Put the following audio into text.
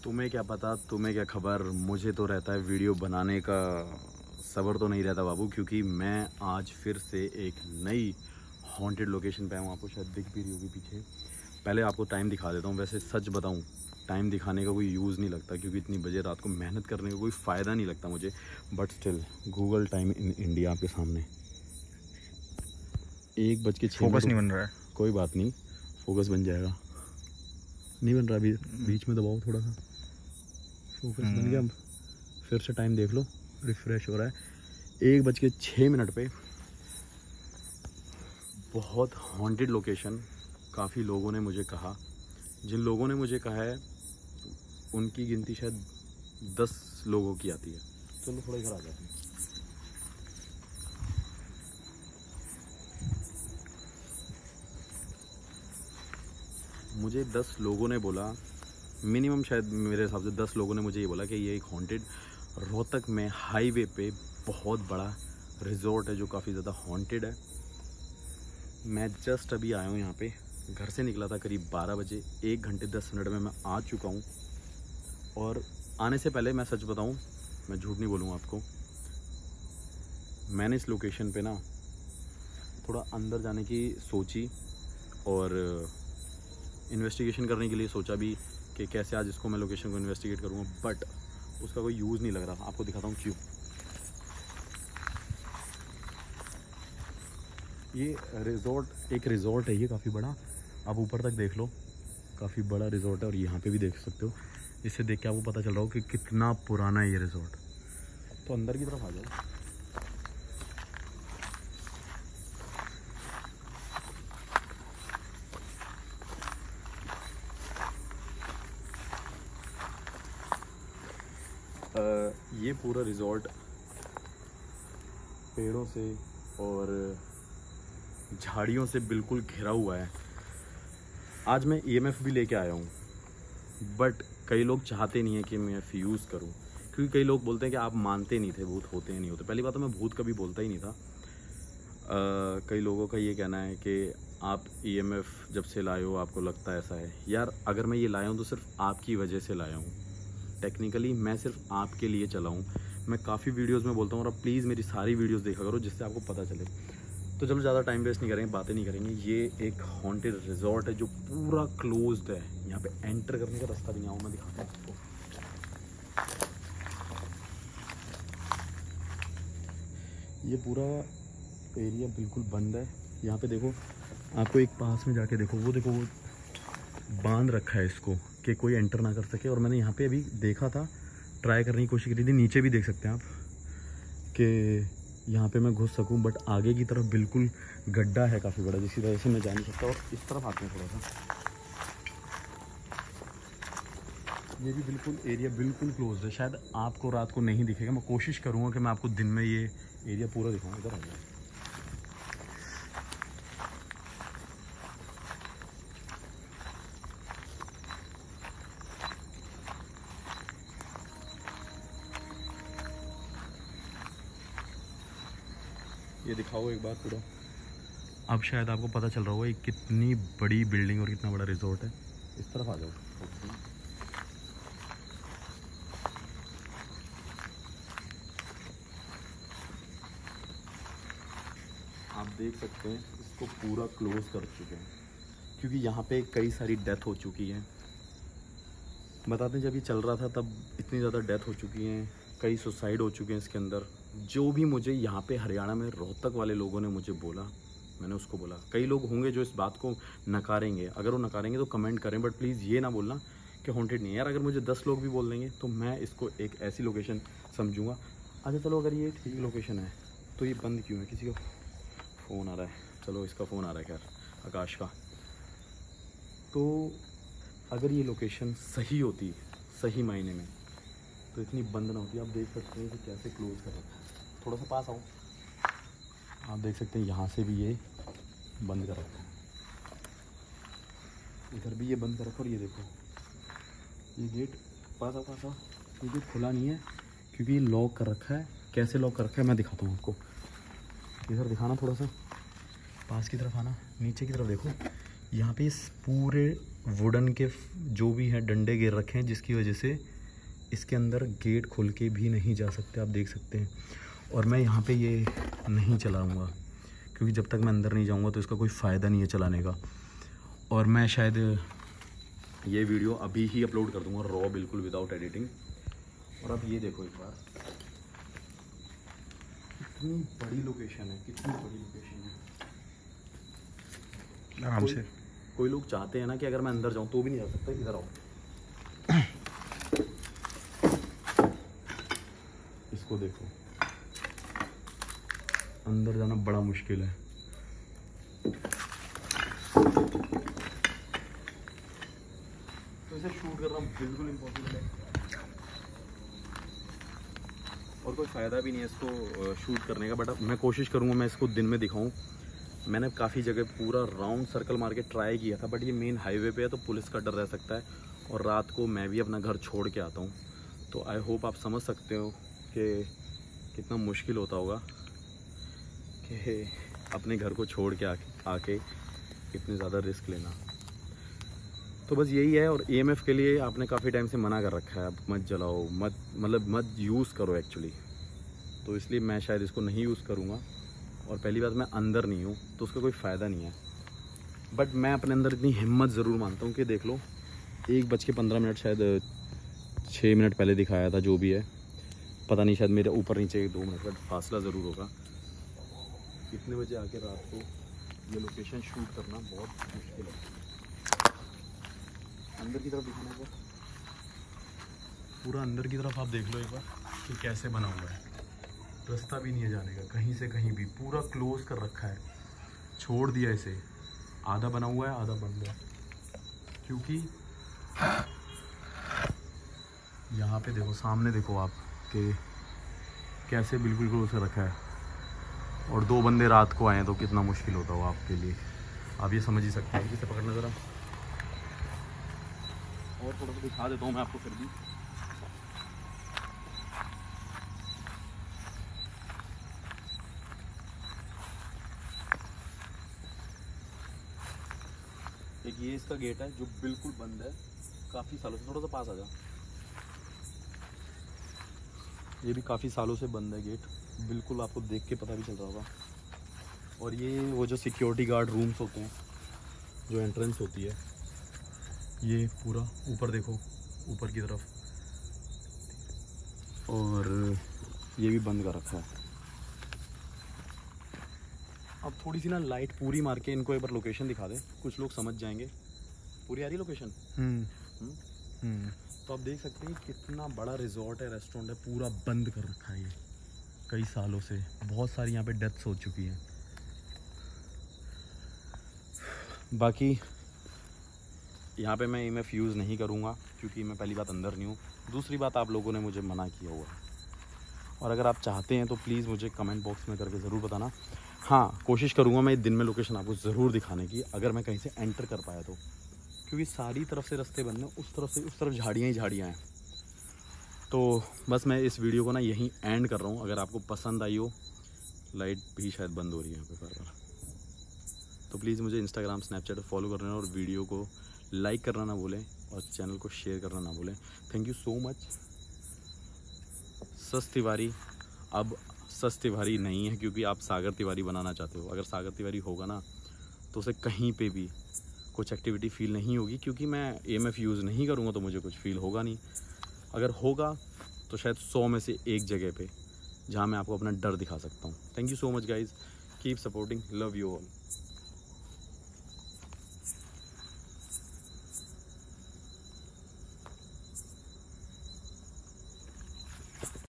तुम्हें क्या पता, तुम्हें क्या खबर, मुझे तो रहता है वीडियो बनाने का सब्र तो नहीं रहता बाबू, क्योंकि मैं आज फिर से एक नई हॉन्टेड लोकेशन पे आया हूँ। आपको शायद दिख भी रही होगी पीछे। पहले आपको टाइम दिखा देता हूँ। वैसे सच बताऊँ, टाइम दिखाने का कोई यूज़ नहीं लगता, क्योंकि इतनी बजे रात को मेहनत करने का कोई फ़ायदा नहीं लगता मुझे। But still Google time in India आपके सामने 1:06 फोकस नहीं बन रहा है। कोई बात नहीं, फोकस बन जाएगा। नहीं बन रहा अभी, बीच में दबाओ थोड़ा सा, फोकस बन गया। अब फिर से टाइम देख लो, रिफ्रेश हो रहा है। 1:06 पे बहुत हॉन्टेड लोकेशन। काफ़ी लोगों ने मुझे कहा, जिन लोगों ने मुझे कहा है उनकी गिनती शायद 10 लोगों की आती है। चलो थोड़ा इधर आ जाते हैं। मुझे 10 लोगों ने बोला, मिनिमम शायद मेरे हिसाब से 10 लोगों ने मुझे ये बोला कि ये एक हॉन्टेड रोहतक में हाईवे पे बहुत बड़ा रिजॉर्ट है जो काफ़ी ज़्यादा हॉन्टेड है। मैं जस्ट अभी आया हूँ यहाँ पे, घर से निकला था करीब 12 बजे। 1 घंटे 10 मिनट में मैं आ चुका हूँ। और आने से पहले मैं सच बताऊँ, मैं झूठ नहीं बोलूँगा आपको, मैंने इस लोकेशन पे ना थोड़ा अंदर जाने की सोची और इन्वेस्टिगेशन करने के लिए सोचा भी कि कैसे आज इसको मैं लोकेशन को इन्वेस्टिगेट करूँगा, बट उसका कोई यूज़ नहीं लग रहा। आपको दिखाता हूँ क्यों। ये रिज़ॉर्ट एक रिज़ॉर्ट है, ये काफ़ी बड़ा। आप ऊपर तक देख लो, काफ़ी बड़ा रिज़ॉर्ट है। और यहाँ पे भी देख सकते हो, इससे देख के आपको पता चल रहा हो कि कितना पुराना है ये रिज़ॉर्ट। तो अंदर की तरफ आ जाओ। ये पूरा रिज़ॉर्ट पेड़ों से और झाड़ियों से बिल्कुल घिरा हुआ है। आज मैं EMF भी लेके आया हूँ, बट कई लोग चाहते नहीं है कि मैं यूज़ करूँ, क्योंकि कई लोग बोलते हैं कि आप मानते नहीं थे भूत होते हैं नहीं होते। पहली बात तो मैं भूत कभी बोलता ही नहीं था। कई लोगों का ये कहना है कि आप EMF जब से लाए हो आपको लगता है ऐसा है। यार अगर मैं ये लाया हूँ तो सिर्फ आपकी वजह से लाया हूँ। टेक्निकली मैं सिर्फ आपके लिए चला हूँ। मैं काफ़ी वीडियोस में बोलता हूँ, और आप प्लीज़ मेरी सारी वीडियोस देखा करो जिससे आपको पता चले। तो चलो ज़्यादा टाइम वेस्ट नहीं करेंगे, बातें नहीं करेंगे। ये एक हॉन्टेड रिजॉर्ट है जो पूरा क्लोज्ड है। यहाँ पे एंटर करने का रास्ता भी नहीं। आओ मैं दिखाता हूँ आपको। ये पूरा एरिया बिल्कुल बंद है। यहाँ पे देखो, आपको एक पास में जाके देखो, वो देखो, वो बांध रखा है इसको कि कोई एंटर ना कर सके। और मैंने यहाँ पे अभी देखा था, ट्राई करने की कोशिश करी थी। नीचे भी देख सकते हैं आप कि यहाँ पे मैं घुस सकूँ, बट आगे की तरफ बिल्कुल गड्ढा है काफ़ी बड़ा, जिसकी वजह से मैं जा नहीं सकता। और इस तरफ आते हैं थोड़ा सा, ये भी बिल्कुल एरिया बिल्कुल क्लोज है। शायद आपको रात को नहीं दिखेगा, मैं कोशिश करूँगा कि मैं आपको दिन में ये एरिया पूरा दिखाऊँ। इधर आ जाए। ये दिखाओ एक बार पूरा। अब शायद आपको पता चल रहा होगा ये कितनी बड़ी बिल्डिंग और कितना बड़ा रिजॉर्ट है। इस तरफ आ जाओ। आप देख सकते हैं इसको पूरा क्लोज कर चुके हैं, क्योंकि यहाँ पे कई सारी डेथ हो चुकी है। बताते हैं जब ये चल रहा था तब इतनी ज़्यादा डेथ हो चुकी हैं, कई सुसाइड हो चुके हैं इसके अंदर। जो भी मुझे यहाँ पे हरियाणा में रोहतक वाले लोगों ने मुझे बोला, मैंने उसको बोला। कई लोग होंगे जो इस बात को नकारेंगे, अगर वो नकारेंगे तो कमेंट करें, बट प्लीज़ ये ना बोलना कि हॉन्टेड नहीं है। यार अगर मुझे 10 लोग भी बोल देंगे तो मैं इसको एक ऐसी लोकेशन समझूंगा। अच्छा चलो, अगर ये ठीक लोकेशन है तो ये बंद क्यों है? किसी का फ़ोन आ रहा है। चलो इसका फ़ोन आ रहा है, खैर आकाश का। तो अगर ये लोकेशन सही होती, सही मायने में, तो इतनी बंद ना होती। आप देख सकते हैं कि कैसे क्लोज कर रखा है। थोड़ा सा पास आओ। आप देख सकते हैं यहाँ से भी ये बंद कर रखा है, इधर भी ये बंद कर रखा। और ये देखो, ये गेट, पास आओ। ये गेट खुला नहीं है क्योंकि ये लॉक कर रखा है। कैसे लॉक कर रखा है मैं दिखाता हूँ आपको। इधर दिखाना, थोड़ा सा पास की तरफ आना, नीचे की तरफ देखो। यहाँ पे इस पूरे वुडन के जो भी हैं डंडे गिर रखे हैं, जिसकी वजह से इसके अंदर गेट खोल के भी नहीं जा सकते, आप देख सकते हैं। और मैं यहाँ पे ये नहीं चलाऊँगा क्योंकि जब तक मैं अंदर नहीं जाऊँगा तो इसका कोई फ़ायदा नहीं है चलाने का। और मैं शायद ये वीडियो अभी ही अपलोड कर दूँगा रॉ, बिल्कुल विदाउट एडिटिंग। और अब ये देखो एक बार, कितनी बड़ी लोकेशन है, कितनी बड़ी लोकेशन है। आराम से कोई लोग चाहते हैं ना कि अगर मैं अंदर जाऊं तो भी नहीं जा सकता। इधर आओ, इसको देखो, अंदर जाना बड़ा मुश्किल है। तो इसे शूट करना बिल्कुल इम्पॉसिबल है और कोई फ़ायदा भी नहीं है इसको शूट करने का। बट मैं कोशिश करूँगा मैं इसको दिन में दिखाऊँ। मैंने काफ़ी जगह पूरा राउंड सर्कल मार के ट्राई किया था, बट ये मेन हाईवे पे है तो पुलिस का डर रह सकता है और रात को मैं भी अपना घर छोड़ के आता हूँ। तो आई होप आप समझ सकते हो कि कितना मुश्किल होता होगा कि अपने घर को छोड़ के आके इतने ज़्यादा रिस्क लेना। तो बस यही है। और EMF के लिए आपने काफ़ी टाइम से मना कर रखा है, आप मत जलाओ, मत यूज़ करो एक्चुअली। तो इसलिए मैं शायद इसको नहीं यूज़ करूँगा। और पहली बात, मैं अंदर नहीं हूँ तो उसका कोई फ़ायदा नहीं है। बट मैं अपने अंदर इतनी हिम्मत ज़रूर मानता हूँ कि देख लो 1:15 शायद 6 मिनट पहले दिखाया था, जो भी है पता नहीं, शायद मेरे ऊपर नीचे 2 मिनट का फासला ज़रूर होगा। इतने बजे आके रात को ये लोकेशन शूट करना बहुत मुश्किल है। अंदर की तरफ दिखाना है, पूरा अंदर की तरफ आप देख लो एक बार कि कैसे बना हुआ है। रास्ता भी नहीं है जाने का कहीं से कहीं भी, पूरा क्लोज कर रखा है, छोड़ दिया इसे। आधा बना हुआ है, आधा बंद है, क्योंकि यहाँ पे देखो, सामने देखो आप कि कैसे बिल्कुल क्लोज कर रखा है। और 2 बंदे रात को आए तो कितना मुश्किल होता हो आपके लिए, आप ये समझ ही सकते हैं। इसे पकड़ना ज़रा, और थोड़ा सा दिखा देता हूँ मैं आपको फिर भी। एक ये इसका गेट है जो बिल्कुल बंद है काफ़ी सालों से। थोड़ा सा पास आ जा, ये भी काफ़ी सालों से बंद है गेट, बिल्कुल आपको देख के पता भी चल रहा होगा। और ये वो जो सिक्योरिटी गार्ड रूम्स होते हैं, जो एंट्रेंस होती है, ये पूरा ऊपर देखो, ऊपर की तरफ, और ये भी बंद कर रखा है। अब थोड़ी सी ना लाइट पूरी मार के इनको एक बार लोकेशन दिखा दे, कुछ लोग समझ जाएंगे। पूरी आ रही लोकेशन? तो आप देख सकते हैं कितना बड़ा रिजॉर्ट है, रेस्टोरेंट है, पूरा बंद कर रखा है ये कई सालों से। बहुत सारी यहाँ पे डेथ्स हो चुकी हैं। बाकी यहाँ पे मैं EMF यूज़ नहीं करूँगा क्योंकि मैं पहली बात अंदर नहीं हूँ, दूसरी बात आप लोगों ने मुझे मना किया हुआ है। और अगर आप चाहते हैं तो प्लीज़ मुझे कमेंट बॉक्स में करके ज़रूर बताना। हाँ, कोशिश करूँगा मैं दिन में लोकेशन आपको ज़रूर दिखाने की, अगर मैं कहीं से एंटर कर पाया तो, क्योंकि सारी तरफ से रास्ते बंद हैं, उस तरफ से उस तरफ झाड़ियाँ ही झाड़ियाँ हैं। तो बस मैं इस वीडियो को ना यहीं एंड कर रहा हूँ। अगर आपको पसंद आई हो, लाइट भी शायद बंद हो रही है यहाँ पे बार, तो प्लीज़ मुझे इंस्टाग्राम स्नैपचैट फॉलो करना और वीडियो को लाइक करना ना भूलें और चैनल को शेयर करना ना भूलें। Thank you so much. सचतिवारी अब सचतिवारी नहीं है क्योंकि आप सागर तिवारी बनाना चाहते हो। अगर सागर तिवारी होगा ना तो उसे कहीं पे भी कुछ एक्टिविटी फील नहीं होगी, क्योंकि मैं EMF यूज़ नहीं करूँगा तो मुझे कुछ फील होगा नहीं। अगर होगा तो शायद 100 में से 1 जगह पे जहाँ मैं आपको अपना डर दिखा सकता हूँ। Thank you so much guys, keep supporting, love you all.